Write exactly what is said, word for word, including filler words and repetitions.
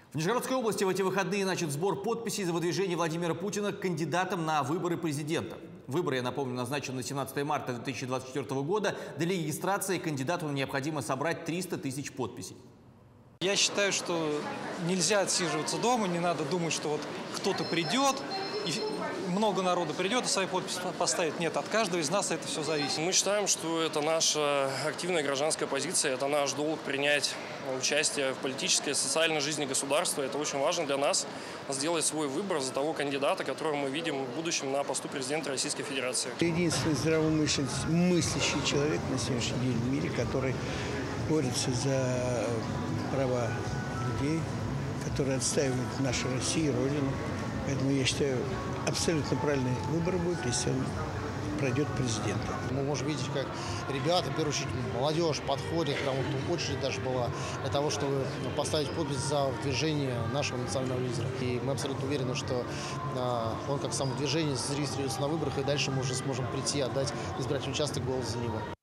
В Нижегородской области в эти выходные начат сбор подписей за выдвижение Владимира Путина кандидатом на выборы президента. Выборы, я напомню, назначены на семнадцатое марта две тысячи двадцать четвёртого года. Для регистрации кандидату необходимо собрать триста тысяч подписей. Я считаю, что нельзя отсиживаться дома, не надо думать, что вот кто-то придет, и много народу придет и свои подписи поставит. Нет, от каждого из нас это все зависит. Мы считаем, что это наша активная гражданская позиция, это наш долг принять участие в политической и социальной жизни государства. Это очень важно для нас, сделать свой выбор за того кандидата, которого мы видим в будущем на посту президента Российской Федерации. Единственный здравомыслящий человек на сегодняшний день в мире, который борется за права людей, который отстаивает нашу Россию, Родину. Поэтому я считаю, абсолютно правильный выбор будет, если он пройдет президента. Мы можем видеть, как ребята, в первую очередь молодежь, подходит, прям вот очередь даже была для того, чтобы поставить подпись за выдвижение нашего национального лидера. И мы абсолютно уверены, что а, он как самовыдвижение зарегистрируется на выборах, и дальше мы уже сможем прийти, отдать избирательный участок, голос за него.